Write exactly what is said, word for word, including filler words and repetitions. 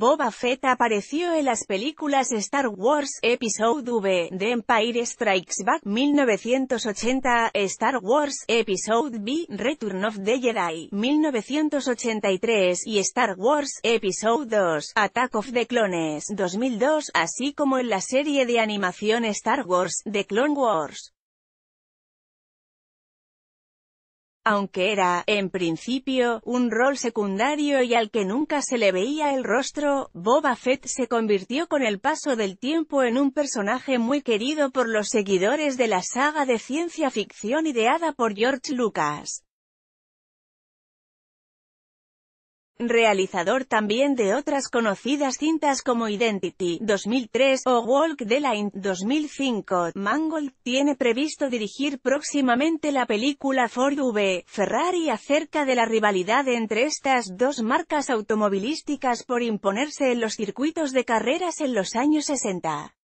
Boba Fett apareció en las películas Star Wars Episode V, The Empire Strikes Back mil novecientos ochenta, Star Wars Episode V, Return of the Jedi mil novecientos ochenta y tres y Star Wars Episode dos, Attack of the Clones dos mil dos, así como en la serie de animación Star Wars, The Clone Wars. Aunque era, en principio, un rol secundario y al que nunca se le veía el rostro, Boba Fett se convirtió con el paso del tiempo en un personaje muy querido por los seguidores de la saga de ciencia ficción ideada por George Lucas. Realizador también de otras conocidas cintas como Identity dos mil tres o Walk the Line dos mil cinco, Mangold tiene previsto dirigir próximamente la película Ford v Ferrari acerca de la rivalidad entre estas dos marcas automovilísticas por imponerse en los circuitos de carreras en los años sesenta.